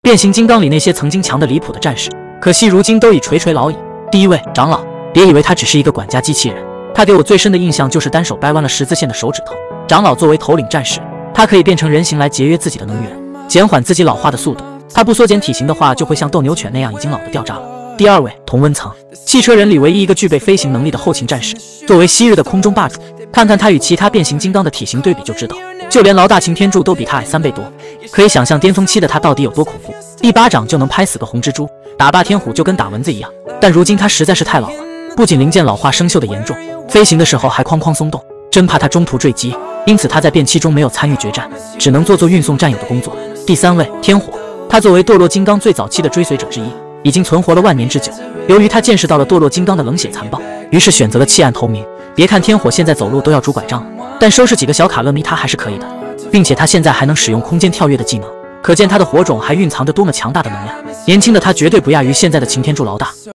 变形金刚里那些曾经强得离谱的战士，可惜如今都已垂垂老矣。第一位长老，别以为他只是一个管家机器人，他给我最深的印象就是单手掰弯了十字线的手指头。长老作为头领战士，他可以变成人形来节约自己的能源，减缓自己老化的速度。他不缩减体型的话，就会像斗牛犬那样已经老得掉渣了。第二位同温层，汽车人里唯一一个具备飞行能力的后勤战士，作为昔日的空中霸主，看看他与其他变形金刚的体型对比就知道，就连劳大擎天柱都比他矮3倍多，可以想象巅峰期的他到底有多恐怖。一巴掌就能拍死个红蜘蛛，打霸天虎就跟打蚊子一样。但如今他实在是太老了，不仅零件老化生锈的严重，飞行的时候还哐哐松动，真怕他中途坠机。因此他在变期中没有参与决战，只能做运送战友的工作。第三位天火，他作为堕落金刚最早期的追随者之一，已经存活了万年之久。由于他见识到了堕落金刚的冷血残暴，于是选择了弃暗投明。别看天火现在走路都要拄拐杖了，但收拾几个小卡乐咪他还是可以的，并且他现在还能使用空间跳跃的技能，可见他的火种还蕴藏着多么强大的能量。年轻的他绝对不亚于现在的擎天柱老大。